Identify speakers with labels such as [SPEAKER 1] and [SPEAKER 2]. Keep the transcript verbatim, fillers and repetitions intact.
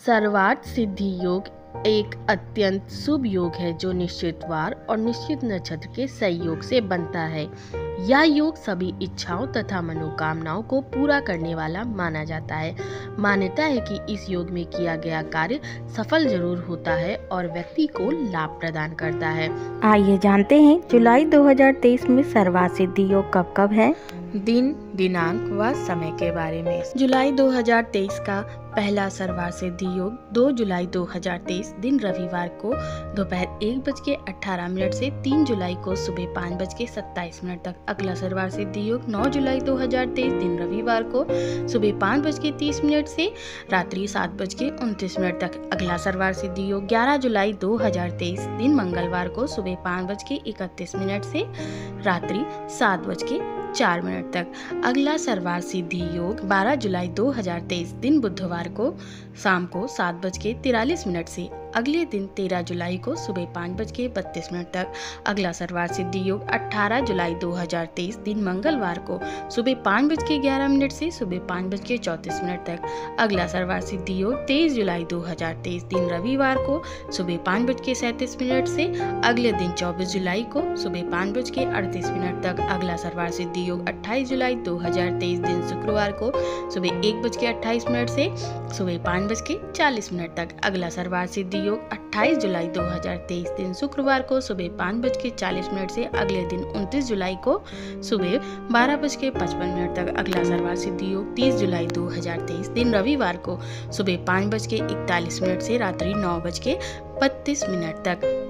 [SPEAKER 1] सर्वार्थ सिद्धि योग एक अत्यंत शुभ योग है जो निश्चित वार और निश्चित नक्षत्र के संयोग से बनता है। यह योग सभी इच्छाओं तथा मनोकामनाओं को पूरा करने वाला माना जाता है। मान्यता है कि इस योग में किया गया कार्य सफल जरूर होता है और व्यक्ति को लाभ प्रदान करता है।
[SPEAKER 2] आइए जानते हैं जुलाई दो हज़ार तेईस में सर्वार्थ सिद्धि योग कब कब है।
[SPEAKER 1] दिन, दिनांक व समय के बारे में। जुलाई दो हज़ार तेईस का पहला सर्वार्थ सिद्धि योग दो जुलाई दो हज़ार तेईस दिन रविवार को दोपहर एक बज के अठारह मिनट से तीन जुलाई को सुबह पाँच बज के सत्ताईस मिनट तक। अगला सर्वार्थ सिद्धि योग नौ जुलाई दो हज़ार तेईस दिन रविवार को सुबह पाँच बज के तीस मिनट से रात्रि सात बज के उनतीस मिनट तक। अगला सर्वार्थ सिद्धि योग ग्यारह जुलाई दो हज़ार तेईस दिन मंगलवार को सुबह पाँच बज के इकतीस मिनट से रात्रि सात बज के चार मिनट तक। अगला सर्वार्थ सिद्धि योग बारह जुलाई दो हज़ार तेईस दिन बुधवार को शाम को सात बज के तिरालीस मिनट से अगले दिन तेरह जुलाई को सुबह पाँच बज के बत्तीस मिनट तक। अगला सर्वार्थ सिद्धि योग अठारह जुलाई दो हज़ार तेईस दिन मंगलवार को सुबह पाँच बज के ग्यारह मिनट से सुबह पाँच बज के चौंतीस मिनट तक। अगला सर्वार्थ सिद्धि योग तेईस जुलाई दो हज़ार तेईस दिन रविवार को सुबह पाँच बज के सैंतीस मिनट से अगले दिन चौबीस जुलाई को सुबह पाँच बज के अड़तीस मिनट तक। अगला सर्वार्थ सिद्धि योग अट्ठाईस जुलाई दो हज़ार तेईस दिन शुक्रवार को सुबह एक बज के अट्ठाईस मिनट से सुबह पाँच बज के चालीस मिनट तक। अगला सर्वार्थ सिद्धि योग अट्ठाईस जुलाई दो हज़ार तेईस दिन शुक्रवार को सुबह पाँच बज के चालीस मिनट से अगले दिन उनतीस जुलाई को सुबह बारह बज के पचपन मिनट तक। अगला सर्वार्थ सिद्धि योग तीस जुलाई दो हज़ार तेईस दिन रविवार को सुबह पाँच बज के इकतालीस मिनट से रात्रि नौ बज के बत्तीस मिनट तक।